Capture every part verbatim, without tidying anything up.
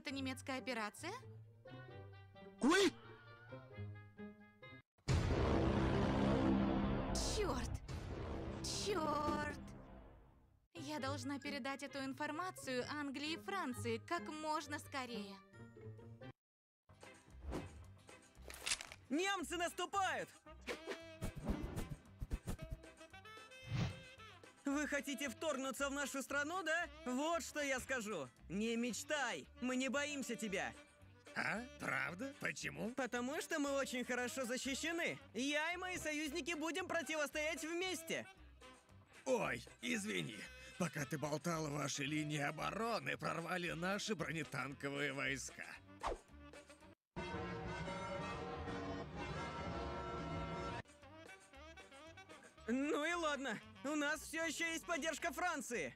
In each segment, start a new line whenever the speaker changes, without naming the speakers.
это немецкая операция?
Ой!
Черт! Черт! Я должна передать эту информацию Англии и Франции как можно скорее.
Немцы наступают! Вы хотите вторгнуться в нашу страну, да? Вот что я скажу. Не мечтай, мы не боимся тебя.
А? Правда? Почему?
Потому что мы очень хорошо защищены. Я и мои союзники будем противостоять вместе.
Ой, извини. Пока ты болтал, ваши линии обороны прорвали наши бронетанковые войска.
Ну и ладно, у нас все еще есть поддержка Франции.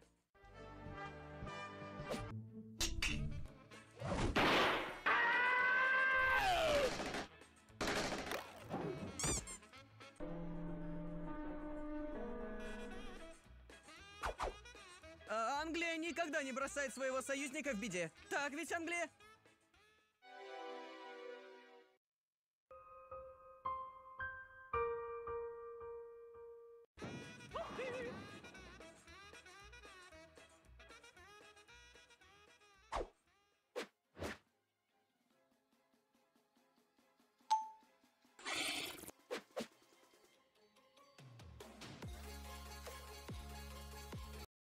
А Англия никогда не бросает своего союзника в беде. Так ведь, Англия?